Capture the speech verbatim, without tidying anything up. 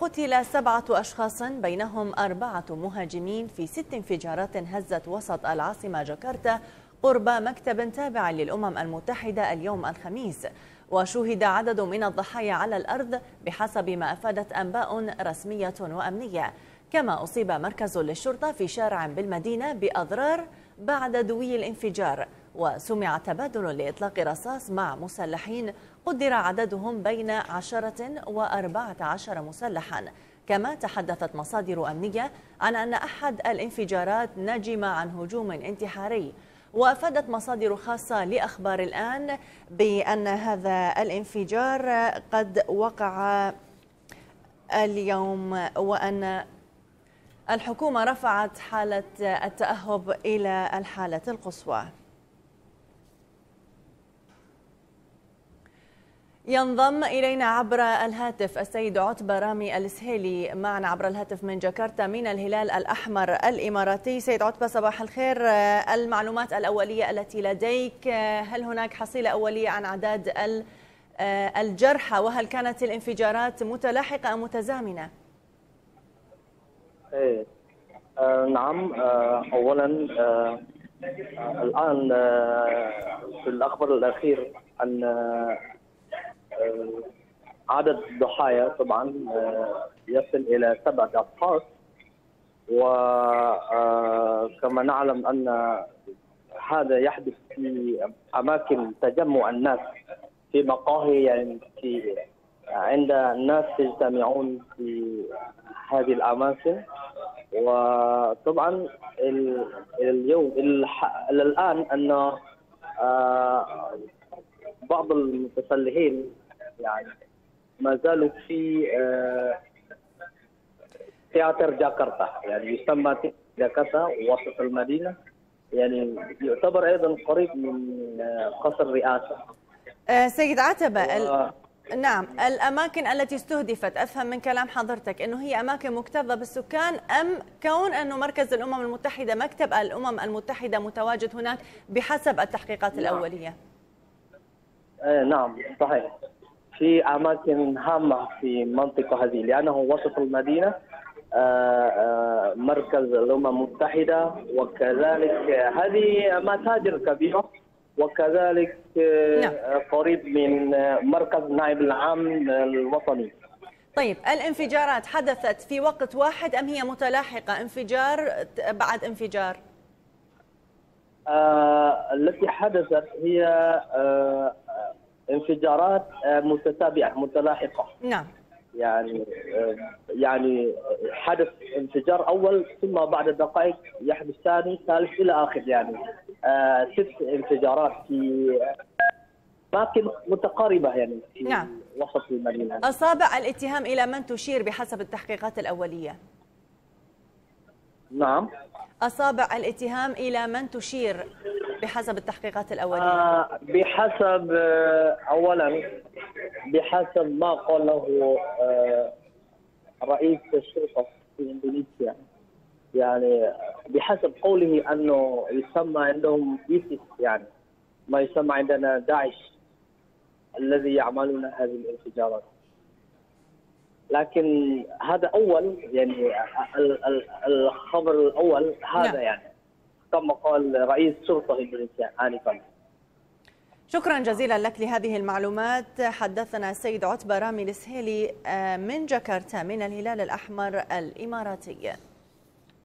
قتل سبعة أشخاص بينهم أربعة مهاجمين في ست انفجارات هزت وسط العاصمة جاكرتا قرب مكتب تابع للأمم المتحدة اليوم الخميس، وشوهد عدد من الضحايا على الأرض بحسب ما أفادت أنباء رسمية وأمنية. كما أصيب مركز للشرطة في شارع بالمدينة بأضرار بعد دوي الانفجار، وسمع تبادل لإطلاق رصاص مع مسلحين قدر عددهم بين عشرة وأربعة عشر مسلحا. كما تحدثت مصادر أمنية عن أن أحد الانفجارات نجم عن هجوم انتحاري، وأفادت مصادر خاصة لأخبار الآن بأن هذا الانفجار قد وقع اليوم، وأن الحكومة رفعت حالة التأهب إلى الحالة القصوى. ينضم إلينا عبر الهاتف السيد عتبة رامي السهيلي معنا عبر الهاتف من جاكرتا من الهلال الأحمر الإماراتي. سيد عتبة صباح الخير، المعلومات الأولية التي لديك، هل هناك حصيلة أولية عن أعداد الجرحى، وهل كانت الانفجارات متلاحقة أم متزامنة؟ إيه آه نعم. آه أولا آه الآن آه في الأخبار الأخير أن آه عدد الضحايا طبعا يصل إلى سبعة أشخاص، وكما نعلم أن هذا يحدث في أماكن تجمع الناس، في مقاهي، يعني في عند الناس يجتمعون في هذه الأماكن. وطبعا اليوم إلى الآن أن بعض المتسلحين يعني ما زالوا في تياتر جاكرتا، يعني يسمى جاكرتا وسط المدينة، يعني يعتبر أيضا قريب من قصر الرئاسة. سيد عتبة، و... نعم، الأماكن التي استهدفت أفهم من كلام حضرتك أنه هي أماكن مكتظة بالسكان، أم كون أنه مركز الأمم المتحدة، مكتب الأمم المتحدة متواجد هناك بحسب التحقيقات الأولية؟ آه نعم صحيح، في أماكن هامة في المنطقة هذه، لأنه وسط المدينة، آه آه مركز الأمم المتحدة، وكذلك هذه متاجر كبيرة، وكذلك آه نعم. قريب من مركز نائب العام الوطني. طيب، الانفجارات حدثت في وقت واحد أم هي متلاحقة، انفجار بعد انفجار؟ آه التي حدثت هي آه انفجارات متتابعة متلاحقة. نعم. يعني يعني حدث انفجار أول، ثم بعد دقائق يحدث ثاني ثالث إلى آخر، يعني آه ست انفجارات في أماكن متقاربة، يعني في نعم. وسط المدينة. أصابع الاتهام إلى من تشير بحسب التحقيقات الأولية؟ نعم. أصابع الاتهام إلى من تشير بحسب التحقيقات الأولية؟ آه بحسب آه أولا بحسب ما قاله آه رئيس الشرطة في إندونيسيا، يعني بحسب قوله أنه يسمى عندهم إيسيس، يعني ما يسمى عندنا داعش، الذي يعملون هذه الانفجارات. لكن هذا أول، يعني الخبر الأول هذا. نعم. يعني كما قال رئيس الشرطة الإندونيسية آنفا. شكرا جزيلا لك لهذه المعلومات. حدثنا السيد عتبة رامي السهيلي من جاكرتا من الهلال الأحمر الإماراتي.